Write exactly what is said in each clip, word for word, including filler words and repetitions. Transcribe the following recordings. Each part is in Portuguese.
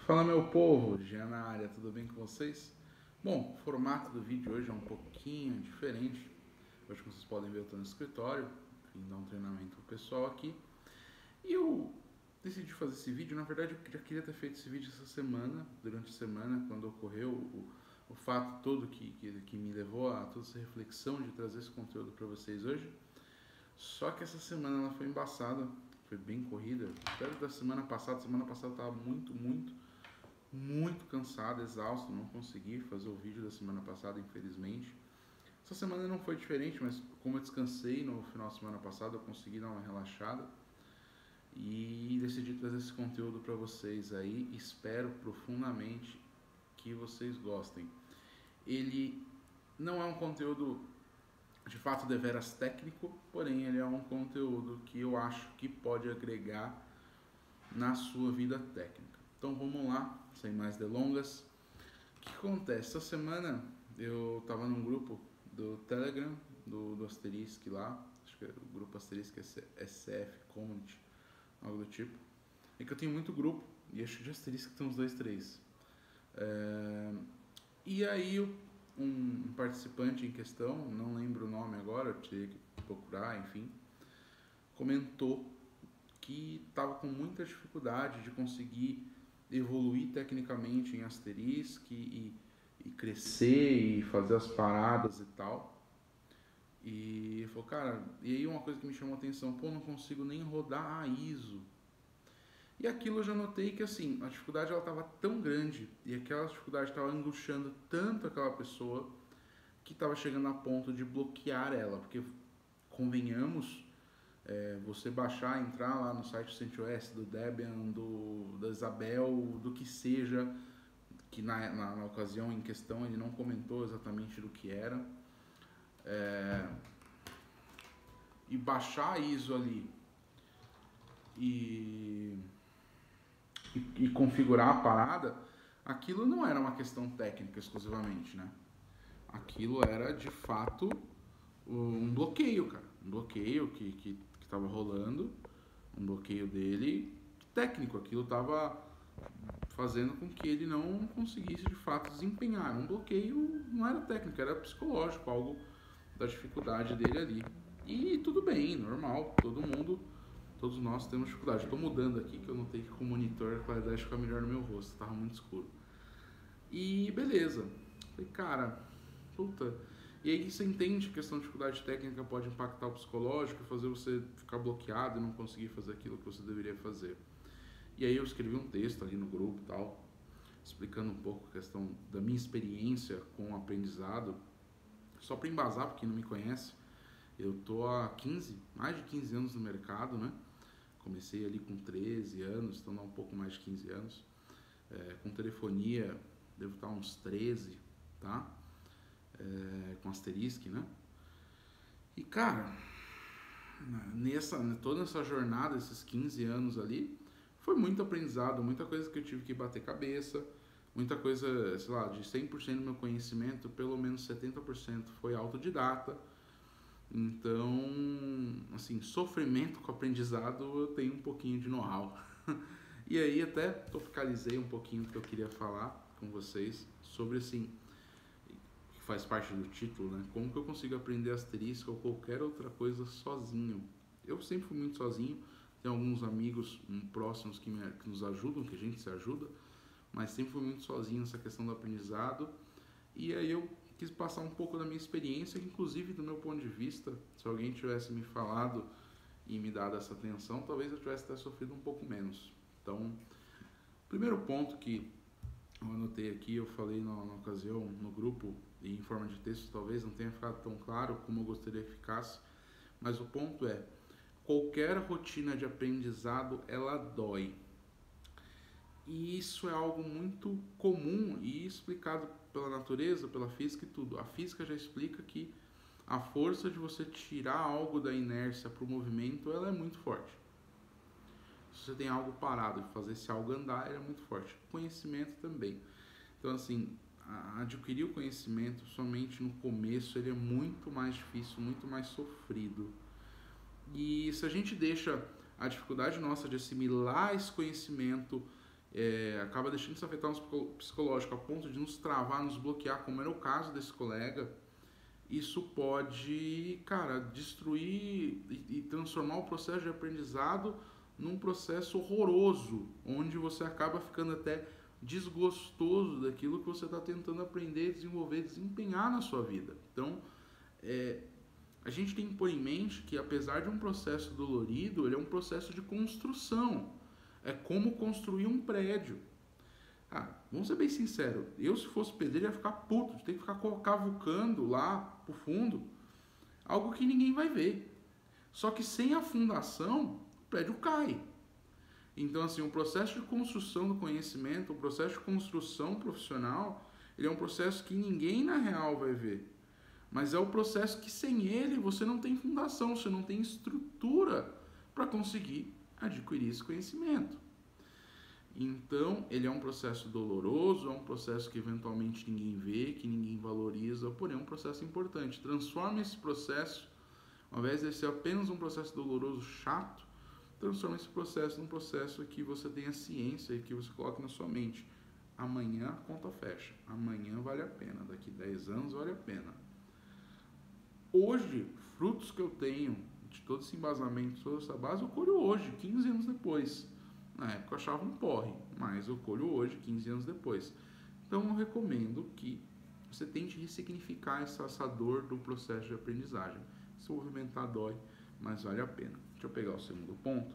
Fala, meu povo, Jean na área, tudo bem com vocês? Bom, o formato do vídeo hoje é um pouquinho diferente. Hoje, como vocês podem ver, eu estou no escritório, vim dar um treinamento pro pessoal aqui. E eu decidi fazer esse vídeo, na verdade eu já queria ter feito esse vídeo essa semana, durante a semana, quando ocorreu o, o fato todo que, que, que me levou a toda essa reflexão de trazer esse conteúdo para vocês hoje. Só que essa semana ela foi embaçada, foi bem corrida. Espero da semana passada, semana passada eu estava muito, muito muito cansado, exausto, não consegui fazer o vídeo da semana passada, infelizmente. Essa semana não foi diferente, mas como eu descansei no final da semana passada, eu consegui dar uma relaxada e decidi trazer esse conteúdo para vocês aí. Espero profundamente que vocês gostem. Ele não é um conteúdo de fato deveras técnico, porém ele é um conteúdo que eu acho que pode agregar na sua vida técnica. Então vamos lá, sem mais delongas. O que acontece? Essa semana eu estava num grupo do Telegram, do, do Asterisk lá, acho que é o grupo Asterisk S F Community, algo do tipo. É que eu tenho muito grupo, e acho que de Asterisk tem uns dois, três. É, e aí um participante em questão, não lembro o nome agora, eu teria que procurar, enfim, comentou que estava com muita dificuldade de conseguir evoluir tecnicamente em Asterisk e, e crescer e fazer as paradas e tal. E ele falou, cara, e aí uma coisa que me chamou a atenção, pô, não consigo nem rodar a I S O. E aquilo eu já notei que assim, a dificuldade ela estava tão grande e aquela dificuldade estava angustiando tanto aquela pessoa que estava chegando a ponto de bloquear ela, porque convenhamos, É, você baixar, entrar lá no site do CentOS, do Debian, do, da Isabel, do que seja, que na, na, na ocasião em questão ele não comentou exatamente do que era, é, e baixar a I S O ali e, e, e configurar a parada, aquilo não era uma questão técnica exclusivamente, né? Aquilo era de fato um bloqueio, cara, um bloqueio que, que que estava rolando, um bloqueio dele técnico, aquilo estava fazendo com que ele não conseguisse de fato desempenhar. Um bloqueio não era técnico, era psicológico, algo da dificuldade dele ali. E tudo bem, normal, todo mundo, todos nós temos dificuldade. Estou mudando aqui que eu notei que com o monitor a qualidade fica melhor no meu rosto, estava muito escuro. E beleza, falei, cara, puta. E aí você entende que a questão de dificuldade técnica pode impactar o psicológico e fazer você ficar bloqueado e não conseguir fazer aquilo que você deveria fazer. E aí eu escrevi um texto ali no grupo e tal, explicando um pouco a questão da minha experiência com o aprendizado. Só para embasar, para quem não me conhece, eu tô há quinze, mais de quinze anos no mercado, né? Comecei ali com treze anos, então dá um pouco mais de quinze anos. É, com telefonia, devo estar uns treze, tá? É, com Asterisk, né? E cara, nessa, toda essa jornada, esses quinze anos ali, foi muito aprendizado, muita coisa que eu tive que bater cabeça, muita coisa, sei lá, de cem por cento do meu conhecimento, pelo menos setenta por cento foi autodidata. Então, assim, sofrimento com aprendizado eu tenho um pouquinho de know-how. E aí até tropicalizei um pouquinho do que eu queria falar com vocês sobre, assim, faz parte do título, né? Como que eu consigo aprender Asterisk ou qualquer outra coisa sozinho? Eu sempre fui muito sozinho, tenho alguns amigos próximos que, me, que nos ajudam, que a gente se ajuda, mas sempre fui muito sozinho nessa questão do aprendizado. E aí eu quis passar um pouco da minha experiência, inclusive do meu ponto de vista, se alguém tivesse me falado e me dado essa atenção, talvez eu tivesse até sofrido um pouco menos. Então, primeiro ponto que eu anotei aqui, eu falei na, na ocasião, no grupo, e em forma de texto talvez não tenha ficado tão claro como eu gostaria que ficasse, mas o ponto é, qualquer rotina de aprendizado, ela dói. E isso é algo muito comum e explicado pela natureza, pela física e tudo. A física já explica que a força de você tirar algo da inércia para o movimento, ela é muito forte. Se você tem algo parado e fazer esse algo andar, ele é muito forte. O conhecimento também. Então, assim, adquirir o conhecimento somente no começo, ele é muito mais difícil, muito mais sofrido. E se a gente deixa a dificuldade nossa de assimilar esse conhecimento é, acaba deixando isso afetar o psicológico a ponto de nos travar, nos bloquear, como era o caso desse colega, isso pode, cara, destruir e, e transformar o processo de aprendizado num processo horroroso, onde você acaba ficando até desgostoso daquilo que você está tentando aprender, desenvolver, desempenhar na sua vida. Então, é, a gente tem que pôr em mente que, apesar de um processo dolorido, ele é um processo de construção. É como construir um prédio. Ah, vamos ser bem sinceros, eu se fosse pedreiro ia ficar puto, de ter que ficar cavucando lá pro fundo, algo que ninguém vai ver. Só que sem a fundação, o prédio cai. Então, assim, o processo de construção do conhecimento, o processo de construção profissional, ele é um processo que ninguém na real vai ver. Mas é o processo que sem ele você não tem fundação, você não tem estrutura para conseguir adquirir esse conhecimento. Então, ele é um processo doloroso, é um processo que eventualmente ninguém vê, que ninguém valoriza, porém é um processo importante. Transforma esse processo, ao invés de ser apenas um processo doloroso, chato, transforma esse processo num processo que você tenha ciência e que você coloque na sua mente. Amanhã a conta fecha, amanhã vale a pena, daqui dez anos vale a pena. Hoje, frutos que eu tenho de todo esse embasamento, toda essa base, eu colho hoje, quinze anos depois. Na época eu achava um porre, mas eu colho hoje, quinze anos depois. Então eu recomendo que você tente ressignificar essa, essa dor do processo de aprendizagem. Se movimentar dói, mas vale a pena. Deixa eu pegar o segundo ponto.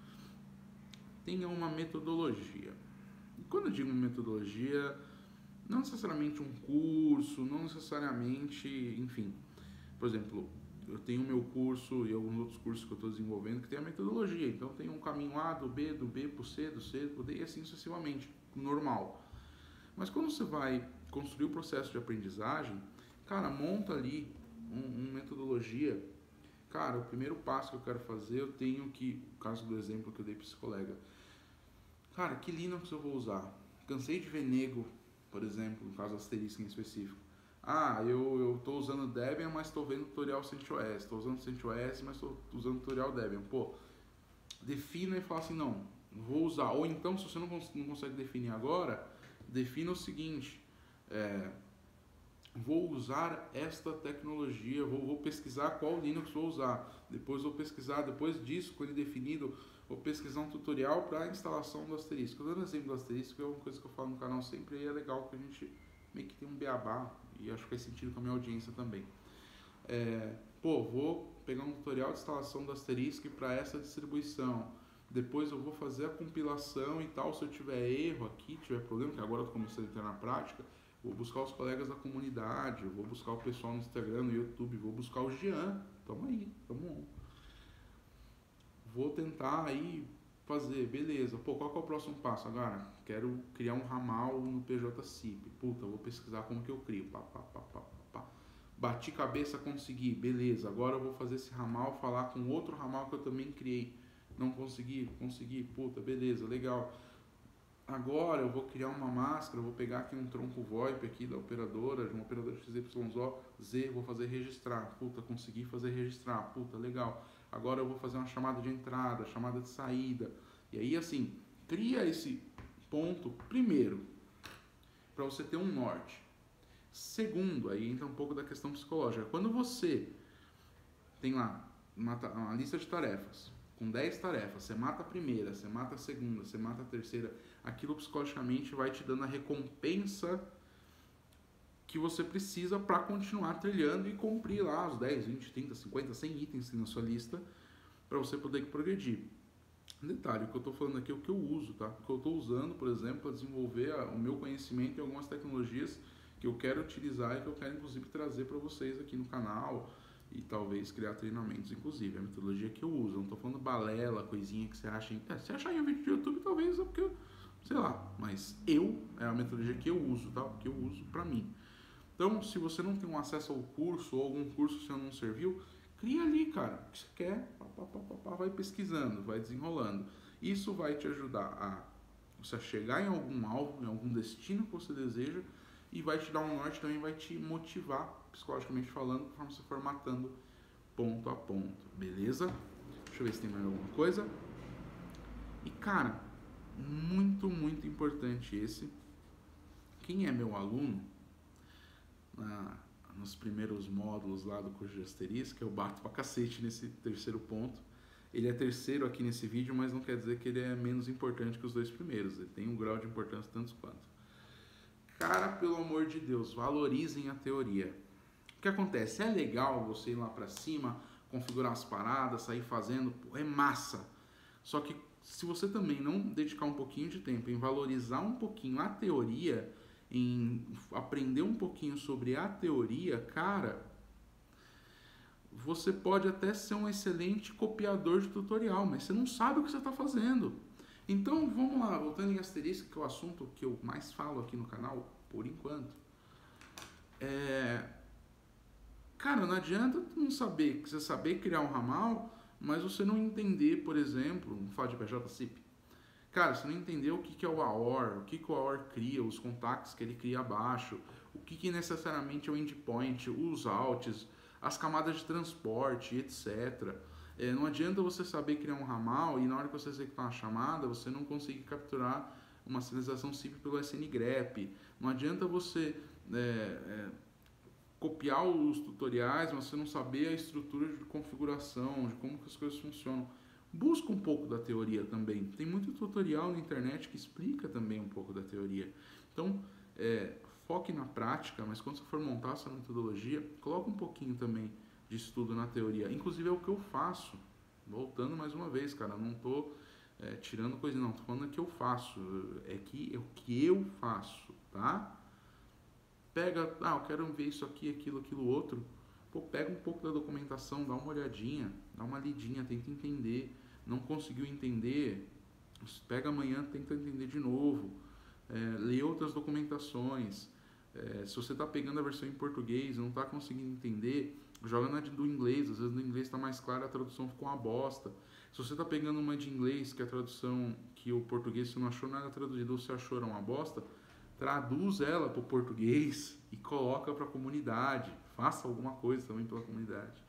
Tenha uma metodologia. E quando eu digo metodologia, não necessariamente um curso, não necessariamente, enfim. Por exemplo, eu tenho o meu curso e alguns outros cursos que eu estou desenvolvendo que tem a metodologia. Então tem um caminho A, do B, do B para o C, do C para o D e assim sucessivamente, normal. Mas quando você vai construir o processo de aprendizagem, cara, monta ali uma um metodologia. Cara, o primeiro passo que eu quero fazer, eu tenho que, no caso do exemplo que eu dei para esse colega, cara, que Linux eu vou usar? Cansei de ver nego, por exemplo, no caso asterisco em específico. Ah, eu, eu tô usando Debian, mas estou vendo tutorial CentOS. Estou usando CentOS, mas estou usando tutorial Debian. Pô, defina e fala assim, não, vou usar. Ou então, se você não, cons não consegue definir agora, defina o seguinte, é, vou usar esta tecnologia, vou, vou pesquisar qual Linux vou usar. Depois vou pesquisar, depois disso, com ele definido, vou pesquisar um tutorial para a instalação do asterisco. Dando exemplo do asterisco, é uma coisa que eu falo no canal sempre e é legal que a gente meio que tem um beabá. E acho que faz sentido com a minha audiência também. É, pô, vou pegar um tutorial de instalação do Asterisk para essa distribuição. Depois eu vou fazer a compilação e tal. Se eu tiver erro aqui, tiver problema, que agora eu tô começando a entrar na prática, vou buscar os colegas da comunidade, vou buscar o pessoal no Instagram, no YouTube, vou buscar o Jean. Tamo aí, tamo on. Vou tentar aí fazer, beleza. Pô, qual que é o próximo passo agora? Quero criar um ramal no P J S I P. Puta, vou pesquisar como que eu crio. Pá, pá, pá, pá, pá. Bati cabeça, consegui. Beleza, agora eu vou fazer esse ramal, falar com outro ramal que eu também criei. Não consegui, consegui. Puta, beleza, legal. Agora eu vou criar uma máscara, vou pegar aqui um tronco VoIP aqui da operadora, de uma operadora X Y Z, vou fazer registrar. Puta, consegui fazer registrar. Puta, legal. Agora eu vou fazer uma chamada de entrada, chamada de saída. E aí, assim, cria esse ponto, primeiro, para você ter um norte. Segundo, aí entra um pouco da questão psicológica. Quando você tem lá uma, uma lista de tarefas, com dez tarefas, você mata a primeira, você mata a segunda, você mata a terceira, aquilo psicologicamente vai te dando a recompensa que você precisa para continuar trilhando e cumprir lá os dez, vinte, trinta, cinquenta, cem itens na sua lista para você poder progredir. Detalhe, o que eu estou falando aqui é o que eu uso, tá? O que eu estou usando, por exemplo, para desenvolver o meu conhecimento em algumas tecnologias que eu quero utilizar e que eu quero, inclusive, trazer para vocês aqui no canal e talvez criar treinamentos, inclusive. A metodologia que eu uso. Eu não estou falando balela, coisinha que você acha em... É, se achar em um vídeo de YouTube, talvez é porque eu... Sei lá. Mas eu, é a metodologia que eu uso, tá? Que eu uso para mim. Então, se você não tem um acesso ao curso ou algum curso seu não serviu, cria ali, cara, o que você quer, pá, pá, pá, pá, pá, vai pesquisando, vai desenrolando. Isso vai te ajudar a você chegar em algum alvo, em algum destino que você deseja e vai te dar um norte, também vai te motivar, psicologicamente falando, conforme você for matando ponto a ponto, beleza? Deixa eu ver se tem mais alguma coisa. E, cara, muito, muito importante esse. Quem é meu aluno, na, nos primeiros módulos lá do curso de asterisco, eu bato pra cacete nesse terceiro ponto. Ele é terceiro aqui nesse vídeo, mas não quer dizer que ele é menos importante que os dois primeiros. Ele tem um grau de importância tanto quanto. Cara, pelo amor de Deus, valorizem a teoria. O que acontece? É legal você ir lá pra cima, configurar as paradas, sair fazendo, pô, é massa. Só que se você também não dedicar um pouquinho de tempo em valorizar um pouquinho a teoria, em aprender um pouquinho sobre a teoria, cara, você pode até ser um excelente copiador de tutorial, mas você não sabe o que você está fazendo. Então, vamos lá, voltando em asterisco, que é o assunto que eu mais falo aqui no canal, por enquanto. É... Cara, não adianta não saber, você saber criar um ramal, mas você não entender, por exemplo, vamos falar de B J C I P. Cara, você não entender o que, que é o A O R, o que, que o A O R cria, os contactos que ele cria abaixo, o que, que necessariamente é o endpoint, os outs, as camadas de transporte, etcétera. É, não adianta você saber criar um ramal e na hora que você executar uma chamada, você não conseguir capturar uma sinalização S I P pelo S N grep. Não adianta você é, é, copiar os tutoriais, mas você não saber a estrutura de configuração, de como que as coisas funcionam. Busca um pouco da teoria também. Tem muito tutorial na internet que explica também um pouco da teoria. Então, é, foque na prática, mas quando você for montar essa metodologia, coloca um pouquinho também de estudo na teoria. Inclusive é o que eu faço. Voltando mais uma vez, cara, não tô é, tirando coisa, não. Tô falando que eu faço. É que é o que eu faço, tá? Pega, ah, eu quero ver isso aqui, aquilo, aquilo outro. Pô, pega um pouco da documentação, dá uma olhadinha, dá uma lidinha, tenta entender. Não conseguiu entender, pega amanhã, tenta entender de novo. É, lê outras documentações. É, se você está pegando a versão em português e não está conseguindo entender, joga na do inglês. Às vezes no inglês está mais claro, a tradução ficou uma bosta. Se você está pegando uma de inglês, que a tradução, que o português você não achou nada traduzido ou se achou era uma bosta, traduz ela para o português e coloca para a comunidade. Faça alguma coisa também pela comunidade.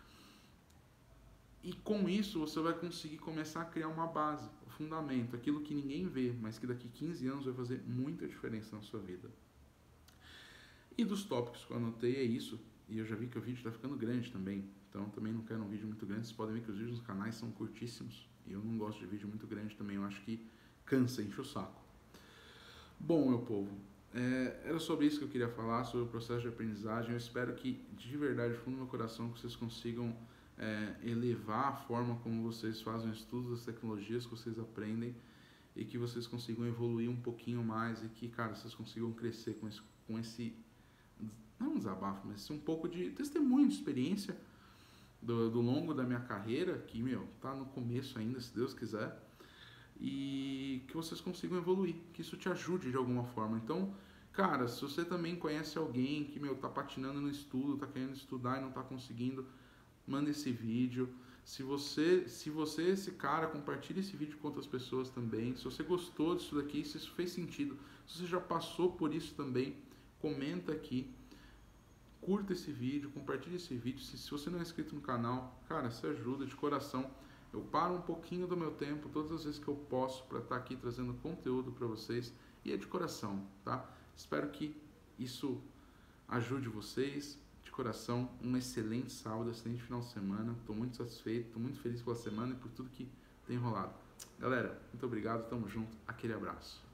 E com isso você vai conseguir começar a criar uma base, o fundamento, aquilo que ninguém vê, mas que daqui quinze anos vai fazer muita diferença na sua vida. E dos tópicos que eu anotei é isso. E eu já vi que o vídeo está ficando grande também. Então também não quero um vídeo muito grande. Vocês podem ver que os vídeos nos canais são curtíssimos. E eu não gosto de vídeo muito grande também. Eu acho que cansa, enche o saco. Bom, meu povo, é, era sobre isso que eu queria falar, sobre o processo de aprendizagem. Eu espero que, de verdade, do fundo do meu coração, que vocês consigam é, elevar a forma como vocês fazem o estudo das tecnologias que vocês aprendem e que vocês consigam evoluir um pouquinho mais e que, cara, vocês consigam crescer com esse, com esse não um desabafo, mas um pouco de testemunho, de experiência do, do longo da minha carreira, que, meu, tá no começo ainda, se Deus quiser. E que vocês consigam evoluir, que isso te ajude de alguma forma. Então, cara, se você também conhece alguém que, meu, tá patinando no estudo, tá querendo estudar e não tá conseguindo, manda esse vídeo. Se você, se você, esse cara, compartilha esse vídeo com outras pessoas também. Se você gostou disso daqui, se isso fez sentido, se você já passou por isso também, comenta aqui. Curta esse vídeo, compartilha esse vídeo. Se, se você não é inscrito no canal, cara, se ajuda de coração. Eu paro um pouquinho do meu tempo, todas as vezes que eu posso, para estar aqui trazendo conteúdo para vocês. E é de coração, tá? Espero que isso ajude vocês. De coração, um excelente sábado, excelente final de semana. Estou muito satisfeito, estou muito feliz pela semana e por tudo que tem rolado. Galera, muito obrigado, tamo junto. Aquele abraço.